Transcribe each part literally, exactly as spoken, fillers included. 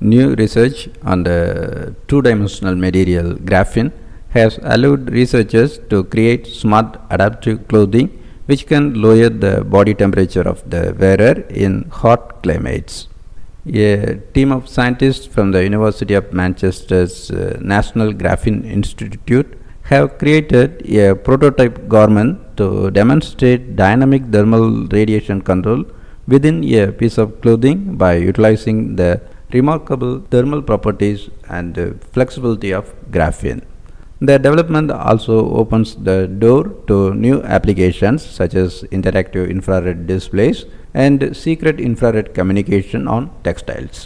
New research on the two-dimensional material graphene has allowed researchers to create smart adaptive clothing which can lower the body temperature of the wearer in hot climates. A team of scientists from the University of Manchester's uh, National Graphene Institute have created a prototype garment to demonstrate dynamic thermal radiation control within a piece of clothing by utilizing the remarkable thermal properties and uh, flexibility of graphene. The development also opens the door to new applications such as interactive infrared displays and secret infrared communication on textiles.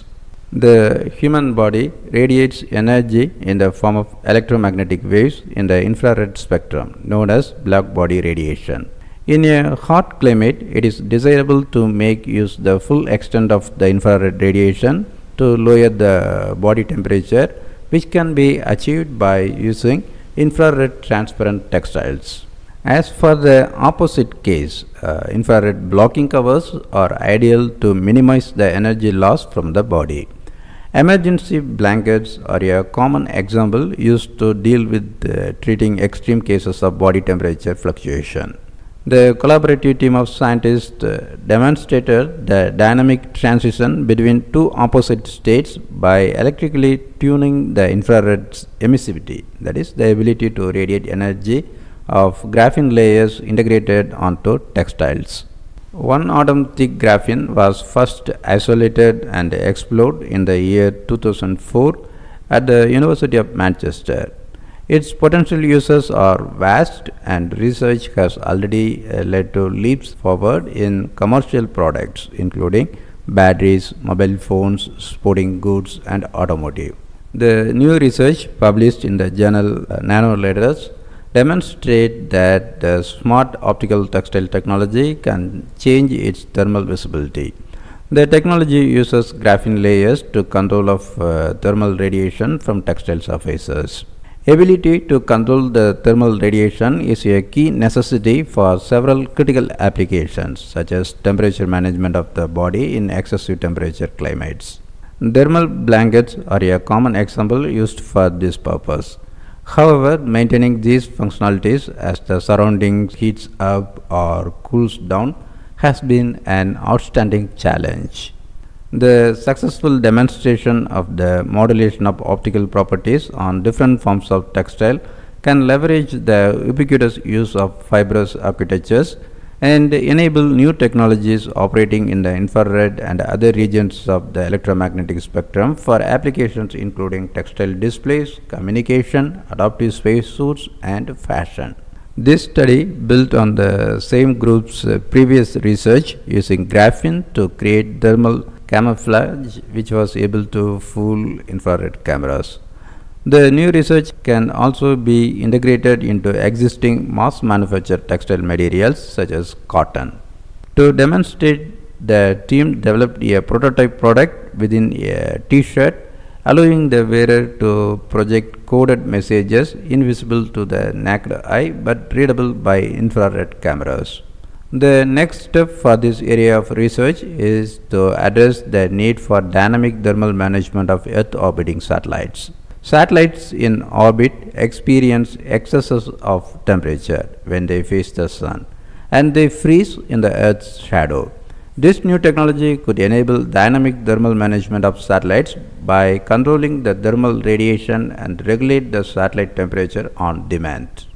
The human body radiates energy in the form of electromagnetic waves in the infrared spectrum, known as black body radiation. In a hot climate, it is desirable to make use the full extent of the infrared radiation to lower the body temperature, which can be achieved by using infrared transparent textiles. As for the opposite case, uh, infrared blocking covers are ideal to minimize the energy loss from the body. Emergency blankets are a common example used to deal with uh, treating extreme cases of body temperature fluctuation. The collaborative team of scientists uh, demonstrated the dynamic transition between two opposite states by electrically tuning the infrared emissivity, that is, the ability to radiate energy of graphene layers integrated onto textiles. One atom thick graphene was first isolated and explored in the year two thousand four at the University of Manchester. Its potential uses are vast, and research has already uh, led to leaps forward in commercial products including batteries, mobile phones, sporting goods and automotive. The new research published in the journal uh, Nanoletters demonstrate that the smart optical textile technology can change its thermal visibility. The technology uses graphene layers to control of uh, thermal radiation from textile surfaces. Ability to control the thermal radiation is a key necessity for several critical applications such as temperature management of the body in excessive temperature climates. Thermal blankets are a common example used for this purpose. However, maintaining these functionalities as the surrounding heats up or cools down has been an outstanding challenge. The successful demonstration of the modulation of optical properties on different forms of textile can leverage the ubiquitous use of fibrous architectures and enable new technologies operating in the infrared and other regions of the electromagnetic spectrum for applications including textile displays, communication, adaptive spacesuits, and fashion. This study built on the same group's uh, previous research using graphene to create thermal camouflage, which was able to fool infrared cameras. The new research can also be integrated into existing mass manufactured textile materials such as cotton. To demonstrate, the team developed a prototype product within a t-shirt, allowing the wearer to project coded messages invisible to the naked eye but readable by infrared cameras. The next step for this area of research is to address the need for dynamic thermal management of Earth orbiting satellites. Satellites in orbit experience excesses of temperature when they face the sun, and they freeze in the Earth's shadow. This new technology could enable dynamic thermal management of satellites by controlling the thermal radiation and regulate the satellite temperature on demand.